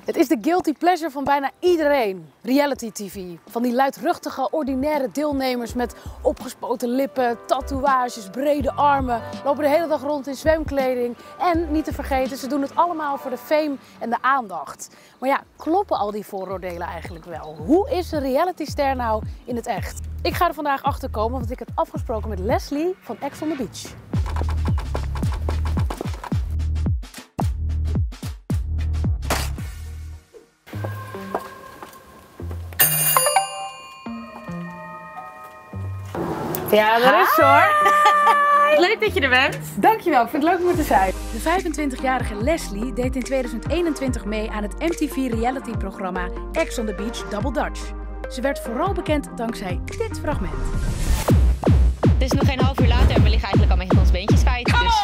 Het is de guilty pleasure van bijna iedereen. Reality TV. Van die luidruchtige, ordinaire deelnemers met opgespoten lippen, tatoeages, brede armen. Lopen de hele dag rond in zwemkleding. En, niet te vergeten, ze doen het allemaal voor de fame en de aandacht. Maar ja, kloppen al die vooroordelen eigenlijk wel? Hoe is een realityster nou in het echt? Ik ga er vandaag achter komen, want ik heb afgesproken met Leslie van Ex on the Beach. Ja, dat is hoor. Leuk dat je er bent. Dankjewel, ik vind het leuk om er te zijn. De 25-jarige Leslie deed in 2021 mee aan het MTV reality-programma Ex on the Beach Double Dutch. Ze werd vooral bekend dankzij dit fragment. Het is nog geen half uur later en we liggen eigenlijk al met ons beentjes kwijt. Dus...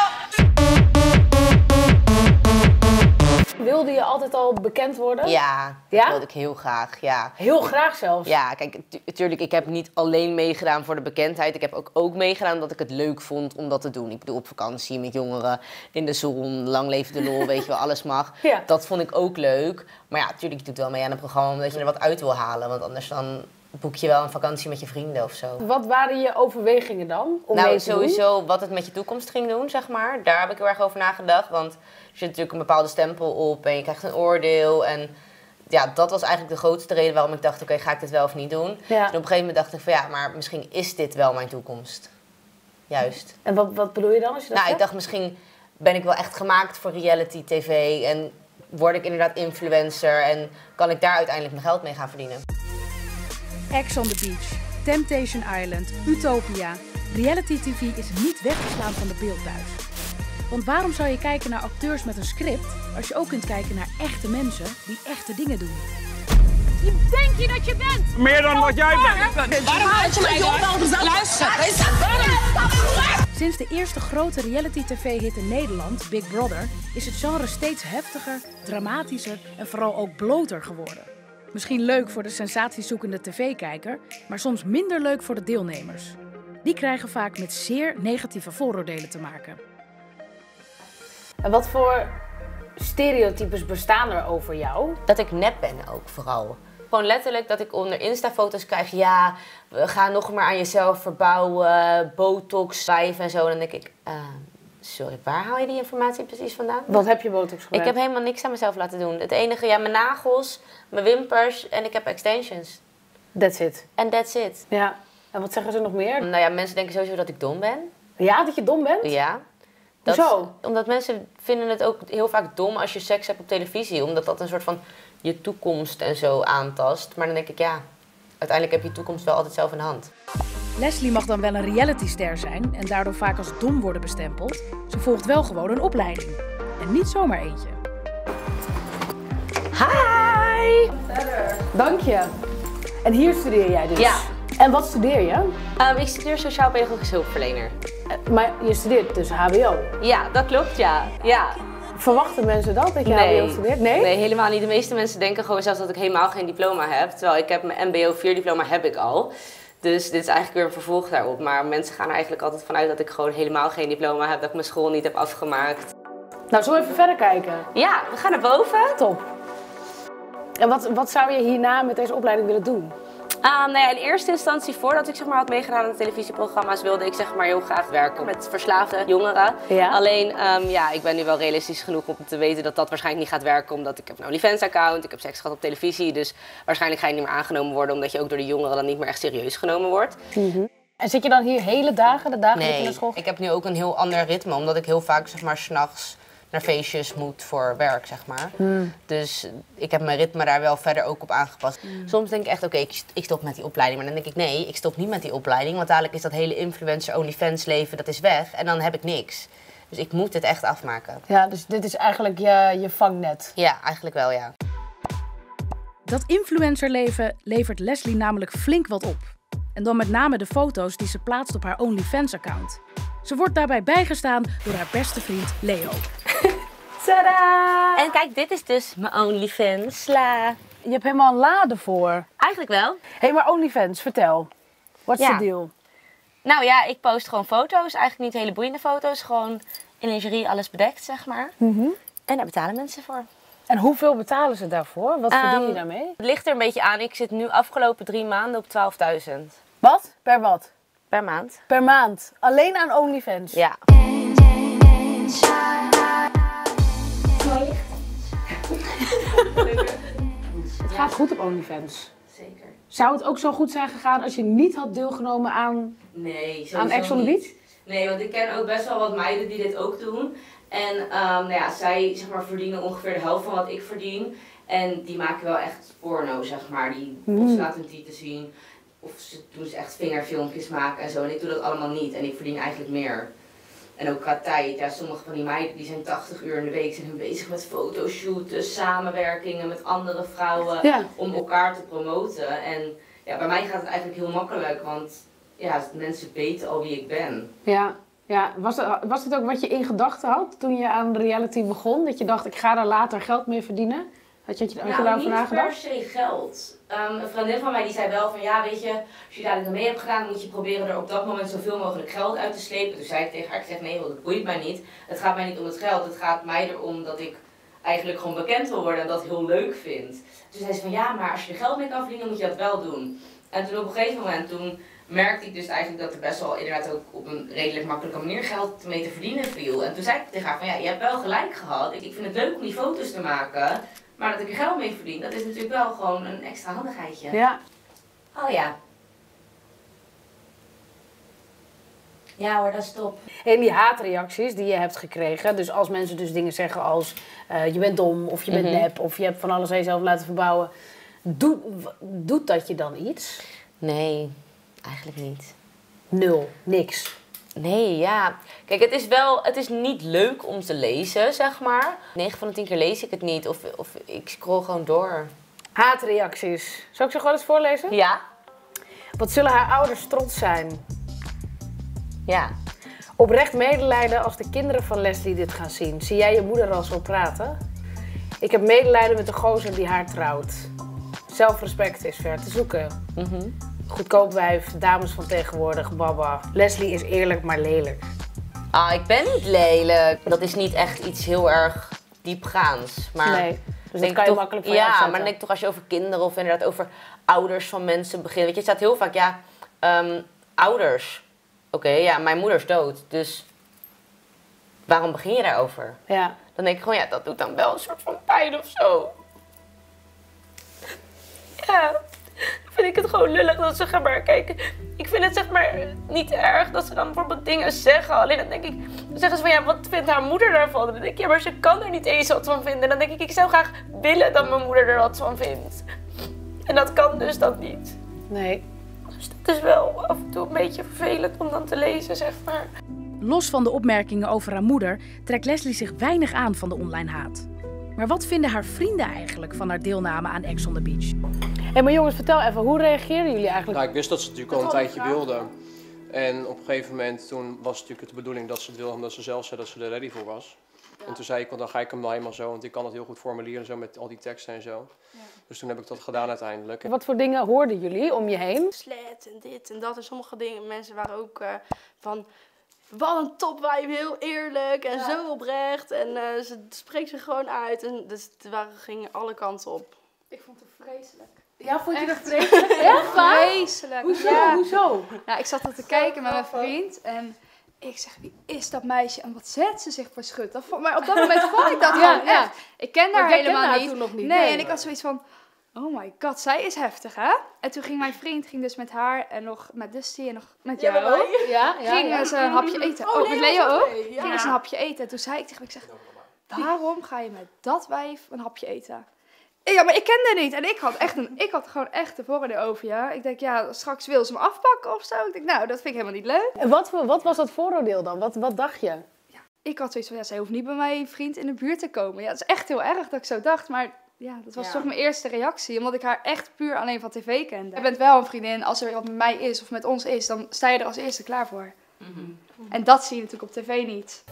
Wilde je altijd al bekend worden? Ja, dat wilde ik heel graag, ja. Heel graag zelfs? Ja, kijk, natuurlijk, ik heb niet alleen meegedaan voor de bekendheid. Ik heb ook meegedaan omdat ik het leuk vond om dat te doen. Ik bedoel, op vakantie met jongeren, in de zon, lang leven de lol, weet je wel, alles mag. Ja. Dat vond ik ook leuk. Maar ja, natuurlijk, je doet wel mee aan een programma omdat je er wat uit wil halen. Want anders dan boek je wel een vakantie met je vrienden of zo. Wat waren je overwegingen dan? Om nou, mee te sowieso doen? wat het met je toekomst ging doen, zeg maar. Daar heb ik heel erg over nagedacht. Want er zit natuurlijk een bepaalde stempel op en je krijgt een oordeel. En ja, dat was eigenlijk de grootste reden waarom ik dacht, oké, ga ik dit wel of niet doen? Ja. En op een gegeven moment dacht ik van ja, maar misschien is dit wel mijn toekomst. Juist. En wat bedoel je dan als je dat zegt? Ik dacht misschien ben ik wel echt gemaakt voor reality tv en word ik inderdaad influencer en kan ik daar uiteindelijk mijn geld mee gaan verdienen. Ex on the Beach, Temptation Island, Utopia. Reality TV is niet weggeslaan van de beeldbuis. Want waarom zou je kijken naar acteurs met een script als je ook kunt kijken naar echte mensen die echte dingen doen? Wie denk je dat je bent? Meer dan wat jij bent. Waarom houd je mij op? Luister. Sinds de eerste grote reality tv-hit in Nederland, Big Brother, is het genre steeds heftiger, dramatischer en vooral ook bloter geworden. Misschien leuk voor de sensatiezoekende tv-kijker, maar soms minder leuk voor de deelnemers. Die krijgen vaak met zeer negatieve vooroordelen te maken. En wat voor stereotypes bestaan er over jou? Dat ik nep ben ook vooral. Gewoon letterlijk dat ik onder Insta-foto's krijg, ja, we gaan nog maar aan jezelf verbouwen, botox, wijven en zo. En dan denk ik, sorry, waar haal je die informatie precies vandaan? Wat heb je botox gedaan? Ik heb helemaal niks aan mezelf laten doen. Het enige, ja, mijn nagels, mijn wimpers en ik heb extensions. That's it. En that's it. Ja. En wat zeggen ze nog meer? Nou ja, mensen denken sowieso dat ik dom ben. Ja, dat je dom bent? Ja. Hoezo? Omdat mensen vinden het ook heel vaak dom als je seks hebt op televisie. Omdat dat een soort van je toekomst en zo aantast. Maar dan denk ik, ja, uiteindelijk heb je toekomst wel altijd zelf in de hand. Leslie mag dan wel een realityster zijn en daardoor vaak als dom worden bestempeld. Ze volgt wel gewoon een opleiding. En niet zomaar eentje. Hi! Dank je. En hier studeer jij dus? Ja. En wat studeer je? Ik studeer sociaal-pedagogisch hulpverlener. Maar je studeert dus HBO? Ja, dat klopt, ja. Verwachten mensen dat je HBO studeert? Nee? Nee, helemaal niet. De meeste mensen denken gewoon zelfs dat ik helemaal geen diploma heb. Terwijl ik heb mijn MBO 4 diploma heb ik al. Dus dit is eigenlijk weer een vervolg daarop. Maar mensen gaan er eigenlijk altijd vanuit dat ik gewoon helemaal geen diploma heb. Dat ik mijn school niet heb afgemaakt. Nou, zullen we even verder kijken? Ja, we gaan naar boven. Top. En wat zou je hierna met deze opleiding willen doen? Nou ja, in eerste instantie, voordat ik zeg maar had meegedaan aan de televisieprogramma's, wilde ik zeg maar heel graag werken met verslaafde jongeren. Ja. Alleen, ik ben nu wel realistisch genoeg om te weten dat dat waarschijnlijk niet gaat werken, omdat ik heb een OnlyFans-account, ik heb seks gehad op televisie, dus waarschijnlijk ga je niet meer aangenomen worden, omdat je ook door de jongeren dan niet meer echt serieus genomen wordt. Mm-hmm. En zit je dan hier hele dagen, de dagen dat je naar school gaat? Ik heb nu ook een heel ander ritme, omdat ik heel vaak zeg maar 's nachts naar feestjes moet voor werk, zeg maar. Dus ik heb mijn ritme daar wel verder ook op aangepast. Soms denk ik echt, oké, ik stop met die opleiding. Maar dan denk ik, nee, ik stop niet met die opleiding. Want dadelijk is dat hele influencer, OnlyFans leven, dat is weg. En dan heb ik niks. Dus ik moet het echt afmaken. Ja, dus dit is eigenlijk je vangnet. Ja, eigenlijk wel, ja. Dat influencerleven levert Leslie namelijk flink wat op. En dan met name de foto's die ze plaatst op haar OnlyFans-account. Ze wordt daarbij bijgestaan door haar beste vriend Leo. Tadaa! En kijk, dit is dus mijn OnlyFans. Sla. Je hebt helemaal een lade voor. Eigenlijk wel. Hé, maar OnlyFans, vertel. Wat is de deal? Nou ja, ik post gewoon foto's. Eigenlijk niet hele boeiende foto's. Gewoon in lingerie alles bedekt, zeg maar. En daar betalen mensen voor. En hoeveel betalen ze daarvoor? Wat verdien je daarmee? Het ligt er een beetje aan. Ik zit nu afgelopen 3 maanden op 12.000. Wat? Per wat? Per maand. Per maand. Alleen aan OnlyFans? Ja. Het gaat goed op OnlyFans. Zeker. Zou het ook zo goed zijn gegaan als je niet had deelgenomen aan Ex on the Beach? Nee, want ik ken ook best wel wat meiden die dit ook doen. En zij zeg maar, verdienen ongeveer de helft van wat ik verdien. En die maken wel echt porno, zeg maar. Of ze laten hun tieten zien. Of ze doen echt vingerfilmpjes maken en zo. En ik doe dat allemaal niet. En ik verdien eigenlijk meer. En ook qua tijd. Ja, sommige van die meiden die zijn 80 uur in de week zijn hun bezig met fotoshoots, samenwerkingen met andere vrouwen. Ja. Om elkaar te promoten. En ja, bij mij gaat het eigenlijk heel makkelijk. Want ja, mensen weten al wie ik ben. Ja. Ja, was het ook wat je in gedachten had toen je aan reality begon? Dat je dacht, ik ga daar later geld mee verdienen? Had je daarover nagedacht? Niet per se geld. Een vriendin van mij die zei wel van ja, weet je, als je daar mee hebt gedaan, moet je proberen er op dat moment zoveel mogelijk geld uit te slepen. Toen zei ik tegen haar, ik zeg nee, dat boeit mij niet. Het gaat mij niet om het geld, het gaat mij erom dat ik eigenlijk gewoon bekend wil worden en dat heel leuk vind. Toen zei ze van ja, maar als je er geld mee kan verdienen, moet je dat wel doen. En toen op een gegeven moment, merkte ik dus eigenlijk dat er best wel inderdaad ook op een redelijk makkelijke manier geld mee te verdienen viel. En toen zei ik tegen haar van ja, je hebt wel gelijk gehad. Ik vind het leuk om die foto's te maken, maar dat ik er geld mee verdien, dat is natuurlijk wel gewoon een extra handigheidje. Ja. Oh ja. Ja hoor, dat is top. En die haatreacties die je hebt gekregen, dus als mensen dus dingen zeggen als je bent dom of je bent nep of je hebt van alles aan jezelf laten verbouwen, doet dat je dan iets? Nee. Eigenlijk niet. 0, niks. Nee, ja. Kijk, het is niet leuk om te lezen, zeg maar. 9 van de 10 keer lees ik het niet of ik scroll gewoon door. Haatreacties. Zal ik ze gewoon eens voorlezen? Ja. Wat zullen haar ouders trots zijn? Ja. Oprecht medelijden als de kinderen van Leslie dit gaan zien. Zie jij je moeder al zo praten? Ik heb medelijden met de gozer die haar trouwt. Zelfrespect is ver te zoeken. Goedkoop wijf, dames van tegenwoordig, baba. Leslie is eerlijk, maar lelijk. Ah, ik ben niet lelijk. Dat is niet echt iets heel erg diepgaans. Maar nee, dus dat kan je makkelijk van je afzetten. maar dan denk ik toch als je over kinderen of inderdaad over ouders van mensen begint. Weet je, het staat heel vaak, ouders. Oké, ja, mijn moeder is dood, dus waarom begin je daarover? Ja. Dan denk ik gewoon, ja, dat doet dan wel een soort van pijn of zo. Ja. Vind ik het gewoon lullig dat ze gaan maar kijken. Ik vind het zeg maar niet erg dat ze dan bijvoorbeeld dingen zeggen. Alleen dan denk ik, dan zeggen ze van ja, wat vindt haar moeder daarvan? Dan denk ik, ja, maar ze kan er niet eens wat van vinden. En dan denk ik zou graag willen dat mijn moeder er wat van vindt. En dat kan dus dan niet. Nee. Dus dat is wel af en toe een beetje vervelend om dan te lezen, zeg maar. Los van de opmerkingen over haar moeder trekt Leslie zich weinig aan van de online haat. Maar wat vinden haar vrienden eigenlijk van haar deelname aan Ex on the Beach? Hé, maar jongens, vertel even, hoe reageerden jullie eigenlijk? Nou, ik wist dat ze het natuurlijk al een tijdje wilde. En op een gegeven moment toen was het natuurlijk de bedoeling dat ze het wilde, omdat ze zelf zei dat ze er ready voor was. Ja. En toen zei ik, want dan ga ik hem nou helemaal zo, want ik kan het heel goed formuleren zo met al die teksten en zo. Ja. Dus toen heb ik dat gedaan uiteindelijk. Wat voor dingen hoorden jullie om je heen? Slet en dit en dat en sommige dingen. Mensen waren ook van... Wat een topwijf, heel eerlijk en zo oprecht. En ze spreekt zich gewoon uit. En dus het gingen alle kanten op. Ik vond het vreselijk. Ja, vond je dat vreselijk? Ja, vreselijk. Hoezo? Ja. Hoezo? Nou, ik zat er te kijken met mijn vriend. En ik zeg, wie is dat meisje? En wat zet ze zich voor schut? Maar op dat moment vond ik dat gewoon echt. Ik ken haar helemaal niet. Toen nog niet. Nee, en ik had zoiets van... Oh my god, zij is heftig, hè? En toen ging mijn vriend dus met haar en nog met Dusty en nog met jou. Gingen ze een hapje eten. Oh, met Leo ook. Gingen ze een hapje eten. En toen zei ik tegen hem, waarom ga je met dat wijf een hapje eten? Ja, maar ik kende haar niet. En ik had gewoon echt de voordeel over, ja. Ik denk, ja, straks wil ze me afpakken of zo. Ik denk, nou, dat vind ik helemaal niet leuk. En wat was dat vooroordeel dan? Wat dacht je? Ja, ik had zoiets van, ja, zij hoeft niet bij mijn vriend in de buurt te komen. Ja, het is echt heel erg dat ik zo dacht, maar... Ja, dat was toch mijn eerste reactie, omdat ik haar echt puur alleen van tv kende. Je bent wel een vriendin, als er wat met mij is of met ons is, dan sta je er als eerste klaar voor. En dat zie je natuurlijk op tv niet.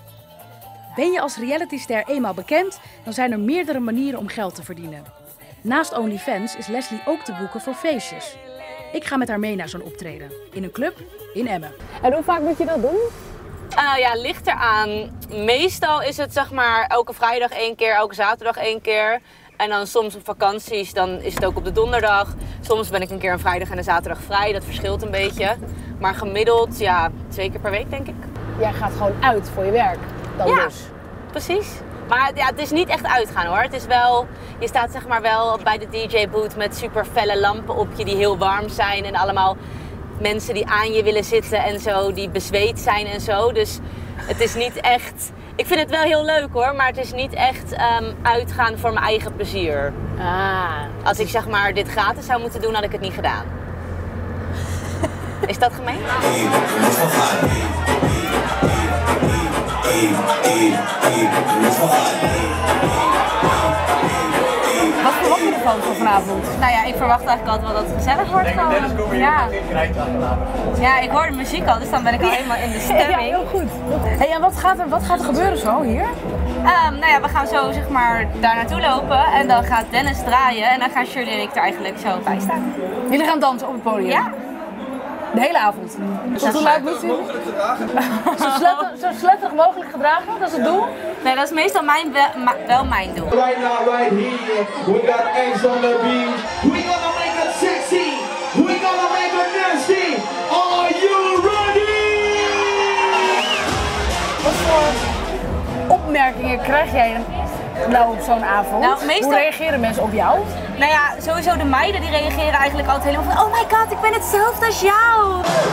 Ben je als realityster eenmaal bekend, dan zijn er meerdere manieren om geld te verdienen. Naast OnlyFans is Leslie ook te boeken voor feestjes. Ik ga met haar mee naar zo'n optreden. In een club in Emmen. En hoe vaak moet je dat doen? Ja, ligt eraan. Meestal is het zeg maar elke vrijdag 1 keer, elke zaterdag 1 keer. En dan soms op vakanties, dan is het ook op de donderdag. Soms ben ik een keer een vrijdag en een zaterdag vrij, dat verschilt een beetje. Maar gemiddeld, ja, 2 keer per week denk ik. Jij gaat gewoon uit voor je werk dan Ja, dus? precies. Maar ja, het is niet echt uitgaan hoor. Het is wel, je staat zeg maar wel bij de DJ-boot met super felle lampen op je die heel warm zijn. En allemaal mensen die aan je willen zitten en zo, die bezweet zijn en zo. Dus het is niet echt... Ik vind het wel heel leuk hoor, maar het is niet echt uitgaan voor mijn eigen plezier. Als ik zeg maar dit gratis zou moeten doen, had ik het niet gedaan. Is dat gemeen? Wat verwacht je ervan voor vanavond? Nou ja, ik verwacht eigenlijk altijd wel dat het gezellig wordt gewoon. Ja. Ja, ik hoor de muziek al, dus dan ben ik al helemaal in de stemming. Ja, heel goed. Hey, en wat gaat er gebeuren zo hier? Nou ja, we gaan zo zeg maar daar naartoe lopen en dan gaat Dennis draaien en dan gaan Shirley en ik er eigenlijk zo bij staan. Jullie gaan dansen op het podium? Ja. De hele avond? Tot hoe laat moet je? Zo sletterig mogelijk gedragen, dat is het doel? Nee, dat is meestal wel mijn doel. Right now, right here, we got eggs on the beat. We gonna make it sexy. We gonna make it nasty. Are you ready? Wat voor opmerkingen krijg jij nou op zo'n avond? Nou, meestal... Hoe reageren mensen op jou? Nou ja, sowieso de meiden die reageren eigenlijk altijd helemaal van oh my god, ik ben hetzelfde als jou.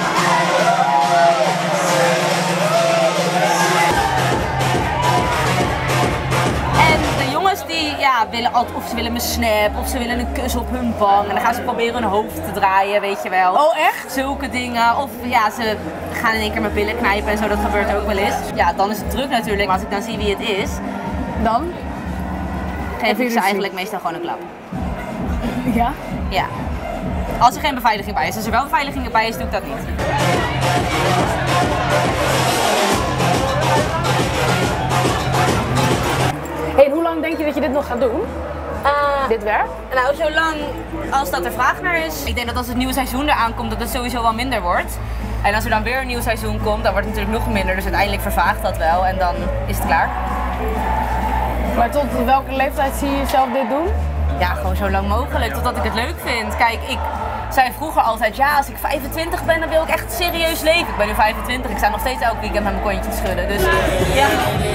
En de jongens die willen altijd, of ze willen me snap, of ze willen een kus op hun wang. En dan gaan ze proberen hun hoofd te draaien, weet je wel. Oh echt? Zulke dingen. Of ja, ze gaan in één keer mijn billen knijpen en zo, dat gebeurt ook wel eens. Ja, dan is het druk natuurlijk. Maar als ik dan zie wie het is, dan geef ik ze eigenlijk meestal gewoon een klap. Ja? Ja. Als er geen beveiliging bij is. Als er wel beveiliging bij is, doe ik dat niet. Hey, en hoe lang denk je dat je dit nog gaat doen? Dit werk? Nou, zolang als dat er vraag naar is. Ik denk dat als het nieuwe seizoen eraan komt, dat het sowieso wel minder wordt. En als er dan weer een nieuw seizoen komt, dan wordt het natuurlijk nog minder. Dus uiteindelijk vervaagt dat wel en dan is het klaar. Maar tot welke leeftijd zie je jezelf dit doen? Ja, gewoon zo lang mogelijk, totdat ik het leuk vind. Kijk, ik zei vroeger altijd, ja, als ik 25 ben, dan wil ik echt serieus leven. Ik ben nu 25, ik sta nog steeds elk weekend met mijn kontje te schudden. Dus ja.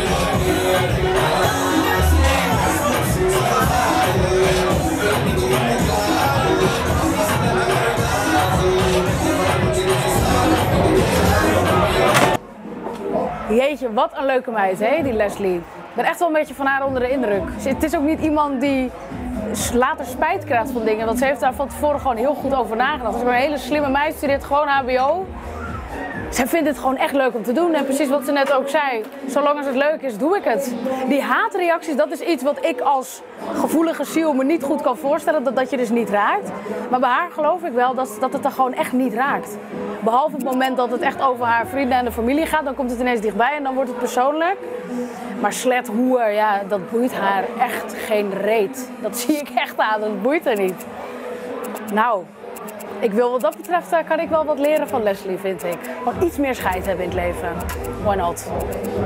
Jeetje, wat een leuke meid, hè, die Leslie. Ik ben echt wel een beetje van haar onder de indruk. Het is ook niet iemand die later spijt krijgt van dingen, want ze heeft daar van tevoren gewoon heel goed over nagedacht. Ze is een hele slimme meid, studeert gewoon HBO. Zij vindt het gewoon echt leuk om te doen en precies wat ze net ook zei. Zolang als het leuk is, doe ik het. Die haatreacties, dat is iets wat ik als gevoelige ziel me niet goed kan voorstellen, dat je dus niet raakt. Maar bij haar geloof ik wel dat het er gewoon echt niet raakt. Behalve op het moment dat het echt over haar vrienden en de familie gaat, dan komt het ineens dichtbij en dan wordt het persoonlijk. Maar slet hoer, ja, dat boeit haar echt geen reet. Dat zie ik echt aan, dat boeit haar niet. Nou, ik wil wat dat betreft, kan ik wel wat leren van Leslie, vind ik. Gewoon iets meer scheid hebben in het leven. Why not?